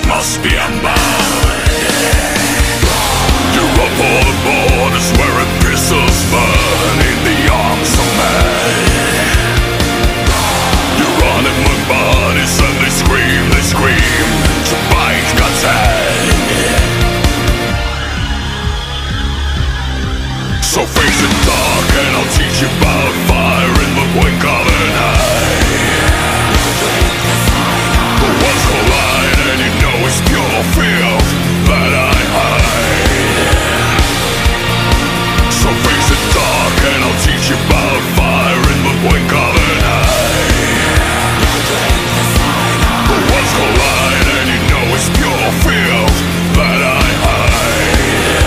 must be unbound. You're up all the borders wearing pistols burn in the arms of man. You're running my bodies and they scream to bite God's hand. So face it dark and I'll teach you about fire in the blink of an eye. The worlds collide and you know it's pure fear that I hide. So face it dark and I'll teach you about fire in the blink of an eye. The worlds collide and you know it's pure fear that I hide.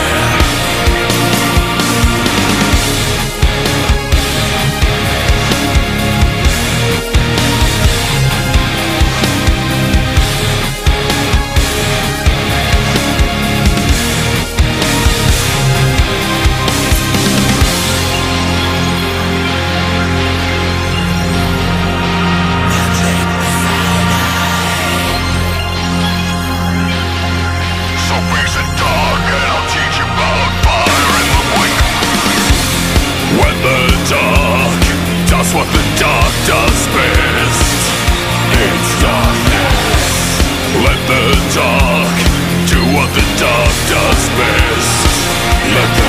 That's what the dark does best. It's darkness. Let the dark do what the dark does best. Let